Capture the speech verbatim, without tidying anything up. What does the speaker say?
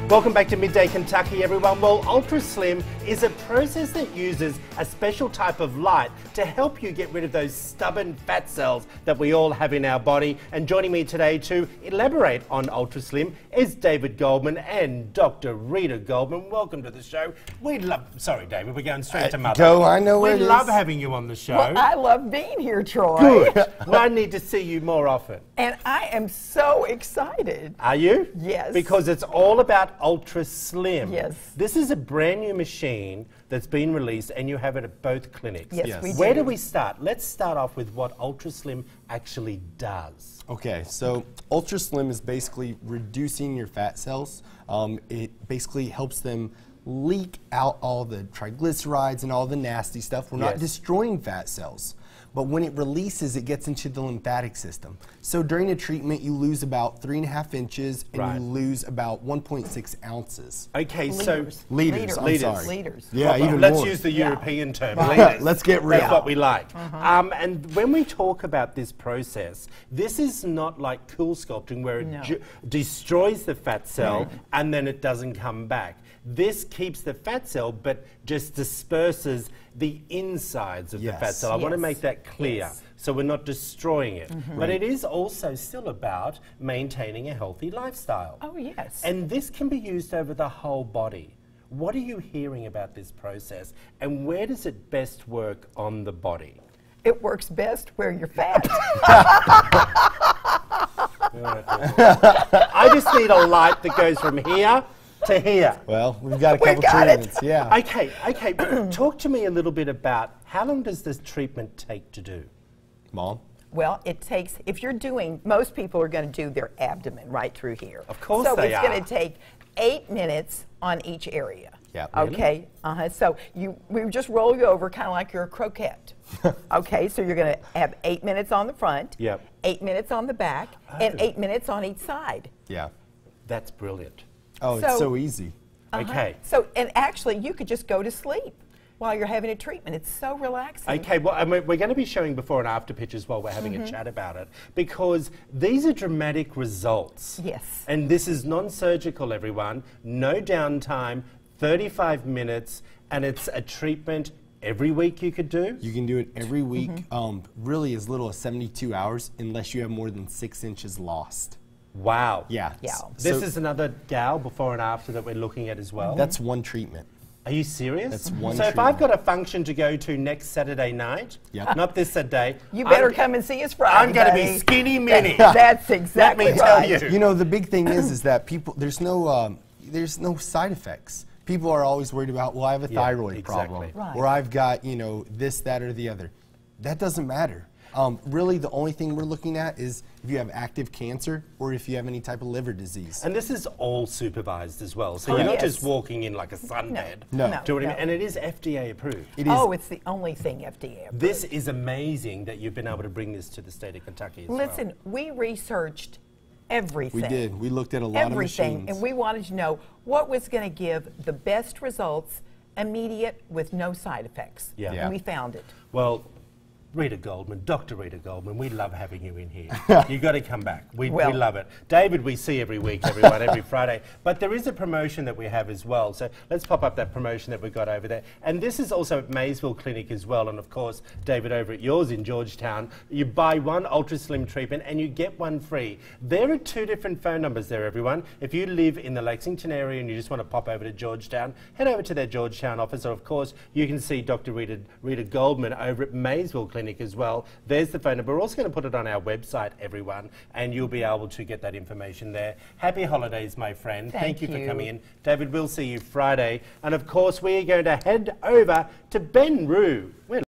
Welcome back to Midday Kentucky, everyone. Well, Ultra Slim is a process that uses a special type of light to help you get rid of those stubborn fat cells that we all have in our body. And joining me today to elaborate on Ultra Slim is David Goldman and Doctor Rita Goldman. Welcome to the show. We love, sorry David, we're going straight uh, to Mother. Go, I know where it is. We love having you on the show. Well, I love being here, Troy. Good. Well, I need to see you more often. And I am so excited. Are you? Yes. Because it's all about Ultra Slim. Yes. This is a brand new machine that's been released and you have it at both clinics. Yes, Yes. we do. Where do we start? Let's start off with what Ultra Slim actually does. Okay, so Ultra Slim is basically reducing your fat cells. Um, it basically helps them leak out all the triglycerides and all the nasty stuff. We're not Yes. destroying fat cells, but when it releases, it gets into the lymphatic system. So during a treatment, you lose about three and a half inches and Right. you lose about one point six ounces. Okay, Liters. so Liters, Liters. I'm Liters. sorry. Liters. Yeah, Well, even let's more. use the Yeah. European term. Right. Liters. Let's get real. That's what we like. Um, and when we talk about this process, this is not like cool sculpting where it No. ju- destroys the fat cell and then it doesn't come back. This keeps the fat cell but just disperses the insides of the fat Yes. cell. I want to Yes. make that clear. Yes. So we're not destroying it. But it is also still about maintaining a healthy lifestyle. Oh, yes. And this can be used over the whole body. What are you hearing about this process and where does it best work on the body? It works best where you're fat. I just need a light that goes from here to here. Well, we've got a We couple got it. treatments, yeah. Okay, okay, but talk to me a little bit about how long does this treatment take to do? Mom? Well, it takes, if you're doing, most people are going to do their abdomen right through here. Of course so they it's going are. to take eight minutes on each area. Yeah. Okay. Uh-huh. So you, we just roll you over kind of like you're a croquette. Okay. So you're going to have eight minutes on the front. Yep. Eight minutes on the back, and Oh. eight minutes on each side. Yeah. That's brilliant. Oh, So- it's so easy. Uh-huh. Okay. So, and actually, you could just go to sleep while you're having a treatment. It's so relaxing. Okay, well, I mean, we're going to be showing before and after pictures while we're having Mm-hmm. a chat about it because these are dramatic results. Yes. And this is non-surgical, everyone. No downtime, thirty-five minutes, and it's a treatment every week you could do? You can do it every week, Mm-hmm. um, really as little as seventy-two hours, unless you have more than six inches lost. Wow. Yeah. Yeah. S- This so is another gal before and after that we're looking at as well. that's one treatment. Are you serious? That's one So if I've treatment. got a function to go to next Saturday night, Yep. not this Saturday, You better I'm, come and see us Friday. I'm going to be buddy. skinny mini. That's exactly Let me tell right. you. You know, the big thing is, is that people, there's no, um, there's no side effects. People are always worried about, well, I have a Yeah, thyroid exactly. problem, Right. or I've got, you know, this, that, or the other. That doesn't matter. Um, really, the only thing we're looking at is if you have active cancer or if you have any type of liver disease. And this is all supervised as well. So Oh, you're not yes. just walking in like a sunbed. No. No. Do you know what I no. mean? And it is F D A approved. It is, Oh, it's the only thing F D A approved. This is amazing that you've been able to bring this to the state of Kentucky as Listen, we researched everything. we did. We looked at a lot everything, of machines. and we wanted to know what was going to give the best results, immediate, with no side effects. Yeah. Yeah. And we found it. well. Well, Rita Goldman, Doctor Rita Goldman, we love having you in here. You've got to come back. We, Well- we love it. David, we see every week, everyone, every Friday. But there is a promotion that we have as well. So let's pop up that promotion that we've got over there. And this is also at Maysville Clinic as well. And of course, David, over at yours in Georgetown, you buy one Ultra Slim treatment and you get one free. There are two different phone numbers there, everyone. If you live in the Lexington area and you just want to pop over to Georgetown, head over to their Georgetown office. Or of course, you can see Doctor Rita, Rita Goldman over at Maysville Clinic as well. There's the phone number. We're also going to put it on our website, everyone, and you'll be able to get that information there. Happy holidays, my friend. Thank you for you. coming in. David, we'll see you Friday. And of course, we are going to head over to Ben Rue. We're